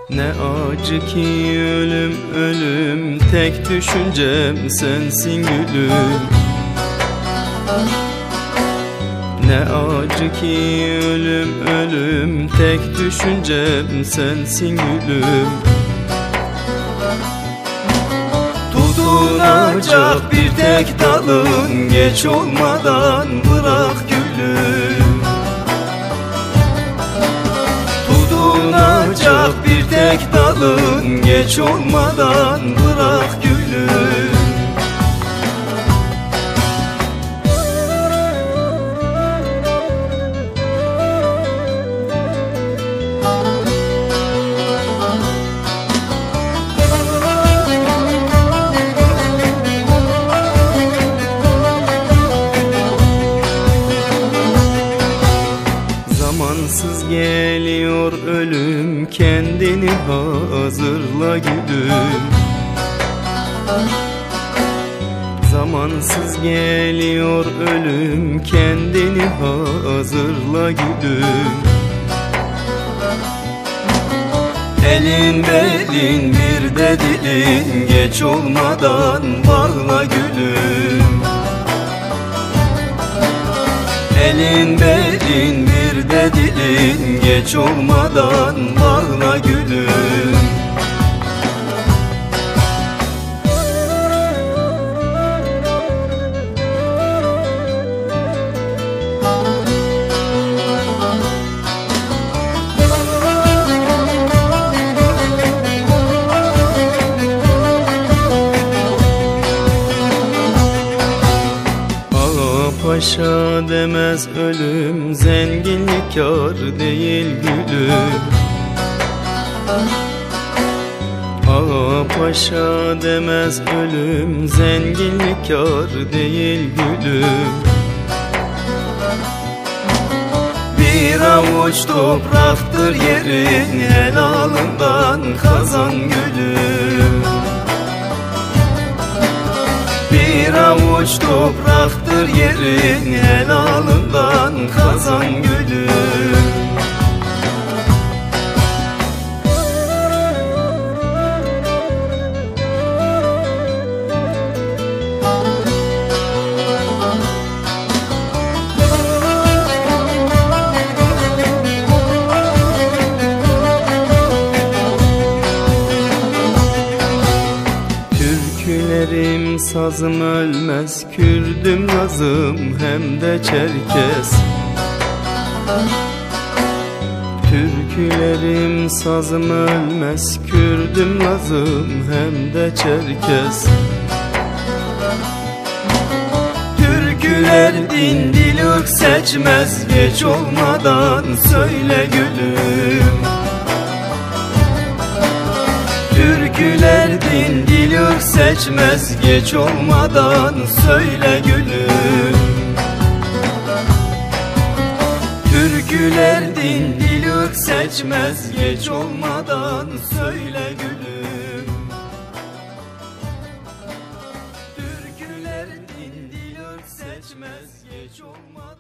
Ne acı ki ölüm ölüm, tek düşüncem sensin gülüm. Ne acı ki ölüm ölüm, tek düşüncem sensin gülüm. Tutunacak bir tek dalın, geç olmadan bırak gülüm. Tutunacak bir tek dalın, geç olmadan bırak gülüm. Zamansız geliyor ölüm, kendini hazırla gülüm. Zamansız geliyor ölüm, kendini hazırla gülüm. Elin belin bir de dilin, geç olmadan bağla gülüm. Elin belin bir de dilin, geç olmadan bağla gülüm. Paşa demez ölüm, zenginlik kâr değil gülüm. Ağa paşa demez ölüm, zenginlik kâr değil gülüm. Bir avuç topraktır yerin, helalından kazan gülüm. Bir avuç topraktır yerin, helalından kazan gülüm. Türkülerim sazım ölmez, Kürdüm Lazım hem de Çerkes. Türkülerim sazım ölmez, Kürdüm Lazım hem de Çerkes. Türküler din dil ırk seçmez, geç olmadan söyle gülüm. Türküler din dil ırk seçmez, geç olmadan söyle gülüm. Türküler din dil ırk seçmez, geç olmadan söyle gülüm. Türküler din dil ırk seçmez, geç olmadan